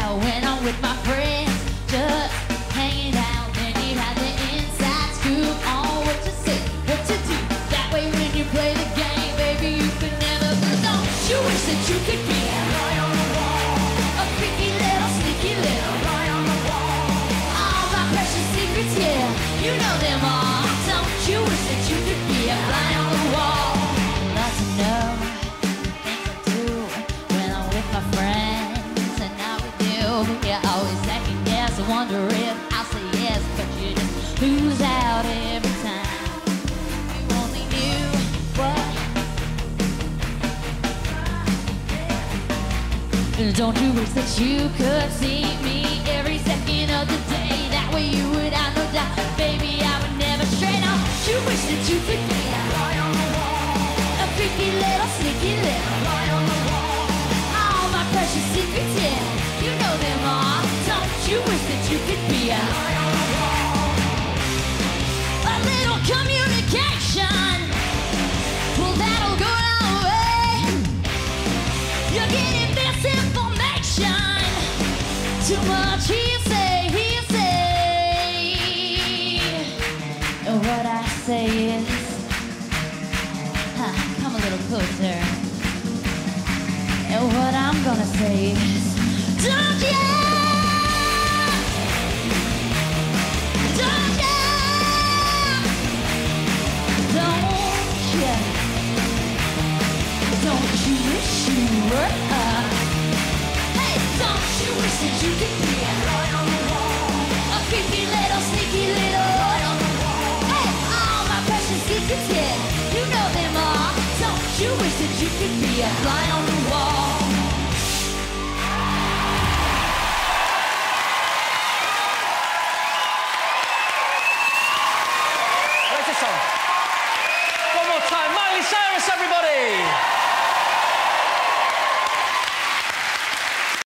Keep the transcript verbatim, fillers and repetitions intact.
when I'm with my friends, just hanging out. Then you have the inside scoop on what to say, what to do. That way when you play the game, baby, you could never lose. Don't you wish that you could be a fly on the wall, a freaky little, sneaky little fly on the wall. All my precious secrets, yeah, you know them all. Don't you wish that you could be a fly on the wall? Lots to know things I do when I'm with my friends, and now we do. You always second guess, I wonder if I'll say yes, but you just lose out every time. You only knew what. Don't you wish that you could see me every second of the day? That way you would have no doubt, baby, I would never stray. Don't you wish that you could be a fly on the wall, a freaky little, sneaky little fly on the wall. All my precious secrets, yeah, you know them all. Don't you wish that you could be a fly on the wall? A little communication, well, that'll go a long way. You're getting misinformation, too much hearsay, hearsay. And what I say is, huh, come a little closer. And what I'm gonna say is, don't ya, don't ya, don't ya, don't you wish you were uh, hey, don't you wish that you could be a fly on the wall, a creepy little, sneaky little fly on the wall. Hey, all my precious secrets, yeah, you know them all. Don't you wish that you could be a fly on the wall? Where's the song? One more time, Miley Cyrus, everybody!